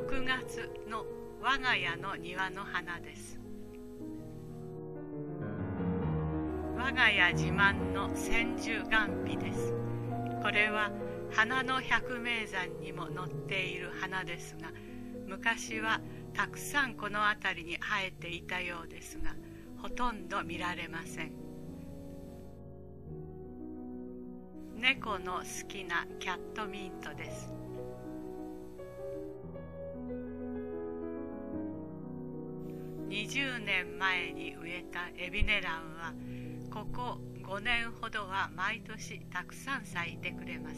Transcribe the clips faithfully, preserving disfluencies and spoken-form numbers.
ろくがつの我が家の庭の花です。我が家自慢の千手眼皮です。これは花の百名山にも載っている花ですが、昔はたくさんこの辺りに生えていたようですが、ほとんど見られません。猫の好きなキャットミントです。にじゅうねんまえに植えたエビネランは、ここごねんほどは毎年たくさん咲いてくれます。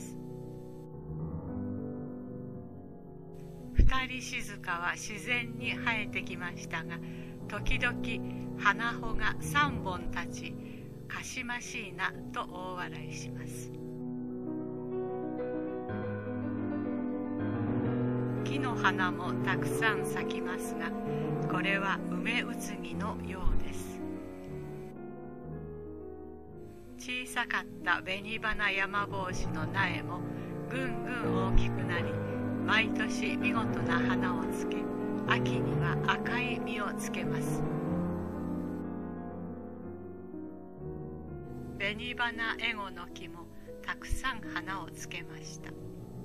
二人静かは自然に生えてきましたが、時々花穂がさんぼん立ち、かしましいなと大笑いします。木の花もたくさん咲きますが、これは梅うつぎのようです。小さかった紅花山帽子の苗もぐんぐん大きくなり、毎年見事な花をつけ、秋には赤い実をつけます。紅花エゴの木もたくさん花をつけました。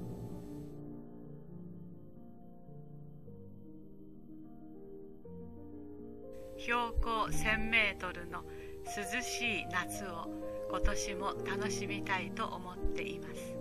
標高せんメートルの涼しい夏を今年も楽しみたいと思っています。